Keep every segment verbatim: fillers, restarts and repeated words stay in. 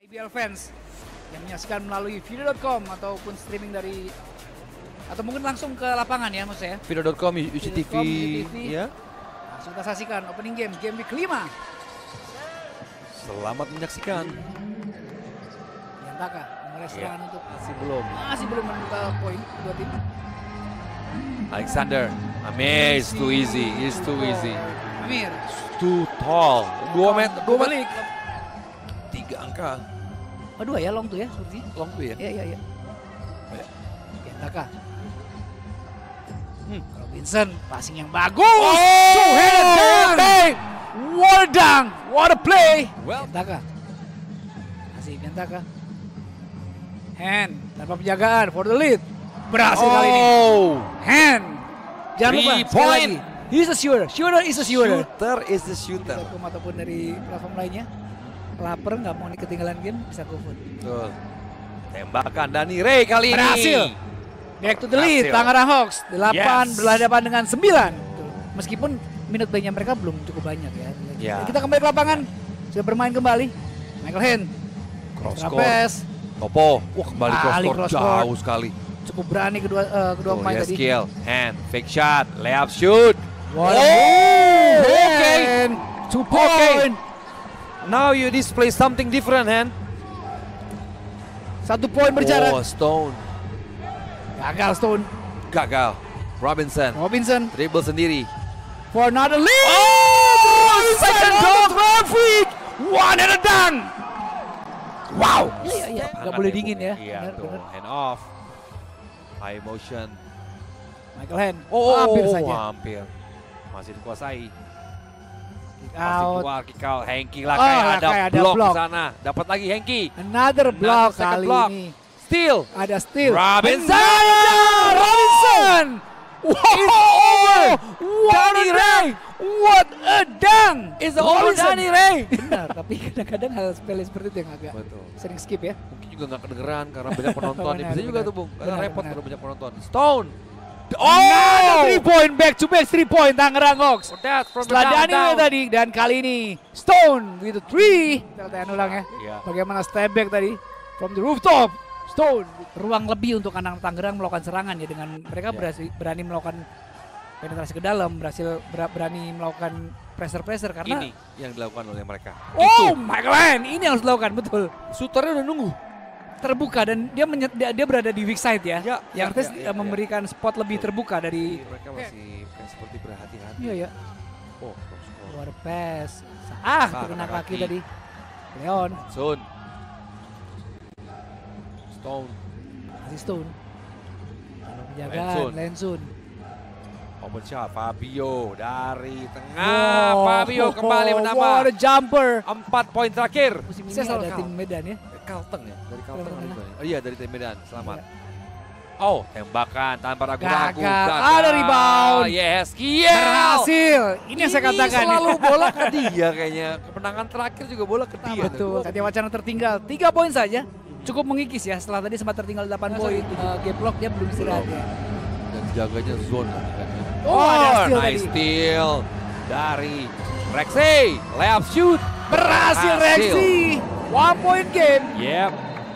B L fans yang menyaksikan melalui video dot com ataupun streaming dari atau mungkin langsung ke lapangan ya maksud saya. video dot com, U C T V, ya. Langsung kita saksikan opening game, game week kelima. Selamat menyaksikan. Yantaka mulai serangan untuk Masih belum. masih belum membuka poin kedua tim. Alexander, Amir, it's too easy, it's too easy. Amir, Too tall. Dua meter, dua meter. balik. Tiga angka. Oh dua ya long tuh ya seperti. Long tuh ya. Iya iya iya. Ya. Yantaka. Hmm. Robinson, passing yang bagus. Oh, Two-handed dunk. okay. What a dunk, what a play. Well. Yantaka. Masih Yantaka. Hand, tanpa penjagaan, for the lead. Berhasil kali ini. Oh. Hand. Jangan lupa, Three sekali point. lagi. He's a shooter, shooter is a shooter. Shooter is the shooter. Dari Kom ataupun dari platform lainnya. Laper nggak mau ketinggalan game, bisa GoFood. Betul. Tembakan Danny Ray kali ini. Berhasil. Back to the lead, Berhasil. Tangerang Hawks. delapan Yes. berhadapan dengan sembilan. Meskipun minute play-nya mereka belum cukup banyak ya. Ya. Kita kembali ke lapangan, sudah bermain kembali. Michael Hand, Cross score. Trapez, Topo. Wah, kembali cross Kembali score cross score. jauh sekali. cukup berani kedua eh, kedua Tuh, pemain ya tadi. skill. Hand, fake shot, layup shoot. What a Oh, move. okay. Hand, two Okay. point. Now you display something different, Hand. Satu poin berjarak. Oh, Stone. Gagal Stone. Gagal. Robinson. Robinson Dribble sendiri. for another lead. Oh, second dunk. traffic. One and a dunk. Wow. Iya, iya, iya. Nggak Sangat boleh heboh. dingin ya. Iya, Benar, tuh. benar. Hand off. High motion. Michael Hand. Oh, hampir saja. hampir. Masih dikuasai. Kick Masih out. keluar kick out. Henki lah Oh, kayak lah, ada kayak ada blok blok. di sana. Dapat lagi Henki. Another block second kali block. ini. Steal. Ada steal. Robinson. Another Robinson. Wow. What Danny a Ray. dunk. What a dunk. It's all Robinson. Danny Ray. Benar, tapi kadang-kadang hal sepele seperti itu yang agak Betul. sering skip ya. Mungkin juga nggak kedengeran karena banyak penonton. Benar, Bisa juga benar. tuh, Bung. Karena Benar, repot benar. kalau banyak penonton. Stone. Another three point, back to back three point Tangerang Hawks. Oh, that from the Setelah down, Dani down. tadi dan kali ini Stone with the three. Kita lihat ulang ya. Iya. Bagaimana step back tadi from the rooftop. Stone. Ruang lebih untuk anak Tangerang melakukan serangan ya dengan mereka Iya. berhasil, berani melakukan penetrasi ke dalam, berhasil ber- berani melakukan pressure-pressure karena Ini yang dilakukan oleh mereka. oh, Michael Hand, ini yang harus dilakukan betul. Shooternya udah nunggu. Terbuka dan dia menyet, dia, dia berada di weak side ya. Ya, yang ya, artinya ya, eh, ya, memberikan spot lebih terbuka dari Jadi mereka masih kayak seperti berhati-hati. iya ya. Oh, cross score. Luar pass. Ah, Ah, kena kena kaki kaki. tadi. Leon, Sun. Stone. masih Stone. Kalau penjagaan, Lensun. Lensun. Open shot. Fabio dari tengah. Wow, Fabio kembali what menambah a jumper. empat poin terakhir. Musim ini Sukses ada Kalteng. tim Medan ya. Kalteng ya? Dari Kalteng. Kalteng. kali ini. Oh iya, dari tim Medan. Selamat. Iya. Oh, tembakan tanpa ragu-ragu. Gagal. Ada rebound. Yes, Kiel. Berhasil. Ini yang saya katakan. selalu bola ke dia kayaknya. Kemenangan terakhir juga bola ke dia. Betul. Satya Wacana tertinggal tiga poin saja. Cukup mengikis ya. Setelah tadi sempat tertinggal delapan poin. Uh, game block dia belum istirahat ya. Dan jaganya zone kan. Oh, ada steal nice tadi. steal dari Rexy. Layup shoot. Berhasil Rexy. One point game. Yep.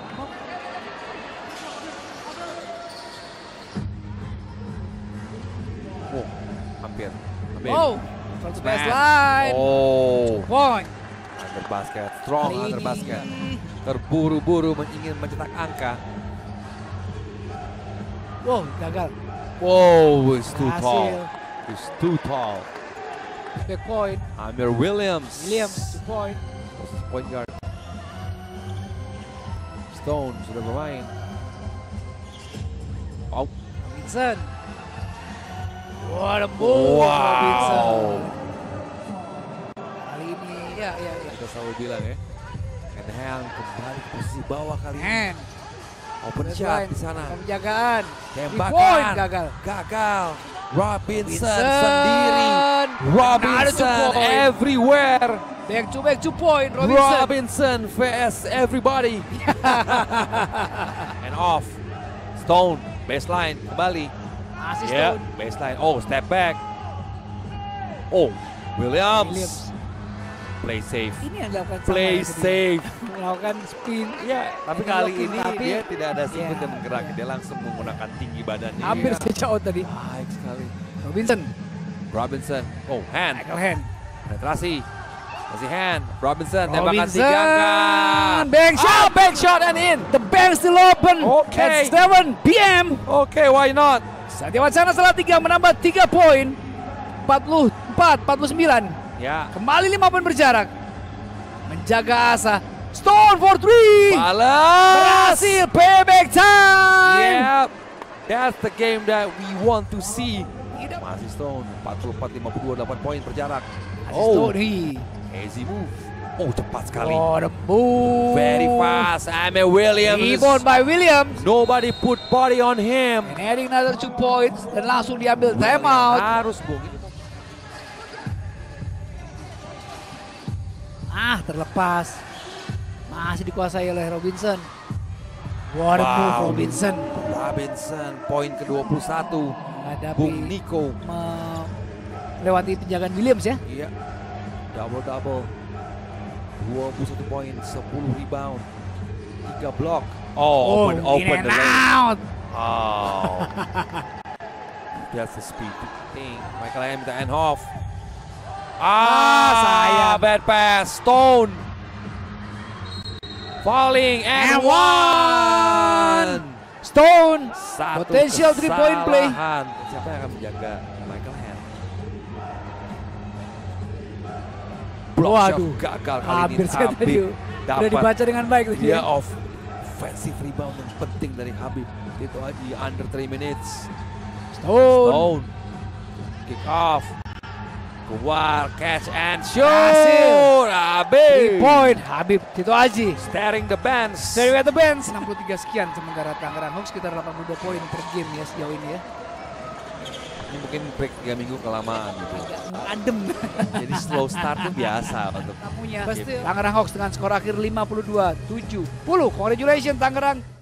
Oh, hampir. Hampir. Oh, from the Snap. baseline. Oh, Point. under basket. Strong Kali under ini. basket. Terburu-buru ingin mencetak angka. Wow, gagal. Wow, it's too Berhasil. tall. It's too tall. Back point. Amir Williams. Williams, two point. Point guard. Stone sudah bermain. Oh, Robinson. What a move, Wow. Robinson. Kali ini, ya, ya, ya. kita selalu bilang ya. And Hand kembali ke posisi bawah kali ini. Hand. Open shot Baseline. di sana. Penjagaan. Tembakan. Three point, gagal. Gagal. Robinson, Robinson. sendiri. Another two Robinson point. everywhere. Back to back two point, Robinson. Robinson vs everybody. And off. Stone, baseline, kembali. Masih Yeah, Stone. baseline. Oh, step back. Oh, Williams. Williams. play safe. Ini yang dilakukan sama Play ya, tadi. safe. Melakukan spin. Ya, tapi Ini kali blocking, ini tapi- dia tidak ada sprint Iya, dan menggerak. iya. Dia langsung menggunakan tinggi badannya. Hampir Iya. saja out tadi. Baik sekali. Robinson. Robinson. Oh, hand. Michael Hand. Penetrasi. Masih hand. Robinson. Tembakan Robinson. tiga angka. Bank shot. Ah, bank shot and in. The bank still open. Okay. At seven P M Oke, okay, why not? Satya Wacana salah tiga menambah tiga poin. empat puluh empat, empat puluh sembilan. Ya. Kembali lima poin berjarak. Menjaga asa. Stone for three. Balas. Berhasil. Payback time. Yep. That's the game that we want to see. Tidak. Masih Stone. empat puluh empat, lima puluh dua, delapan poin berjarak. Oh. Oh, Stone. easy move. Oh, cepat sekali. Oh, the move. Very fast. Ame Williams. Rebound by Williams. Nobody put body on him. And adding another two points. Dan langsung diambil time out. Harus, Bung. Ini Ah, terlepas. Masih dikuasai oleh Robinson. What a Wow. move Robinson. Robinson, poin ke dua puluh satu. Menghadapi Bung Nico. melewati penjagaan Williams ya. Iya. Double-double. dua puluh satu poin, sepuluh rebound. tiga block. Oh, open, in open and the lane. out. Oh. That's the speed thing. Michael Hand minta hand off. Ah, sayang. bad pass. Stone. Falling and, And one. Stone. Satu Potential three point play. kesalahan. Siapa yang akan menjaga Michael Hand? Block shot Waduh. gagal kali Hampir ini. saya tadi. Habib Udah dapat dibaca dengan baik tadi dia ya. off. Offensive rebound yang penting dari Habib. Itu aja under three minutes. Stone. Stone. Kick off. Keluar, catch and shoot. Berhasil. Habib. Three point. Habib Tito Aji. Staring the bench. Staring at the bench. enam puluh tiga sekian sementara Tangerang Hawks sekitar delapan puluh dua poin per game ya sejauh ini ya. Ini mungkin break tiga minggu kelamaan gitu. Adem. Jadi slow start tuh biasa untuk Tamunya. Tangerang Hawks dengan skor akhir lima puluh dua tujuh puluh. Congratulations Tangerang.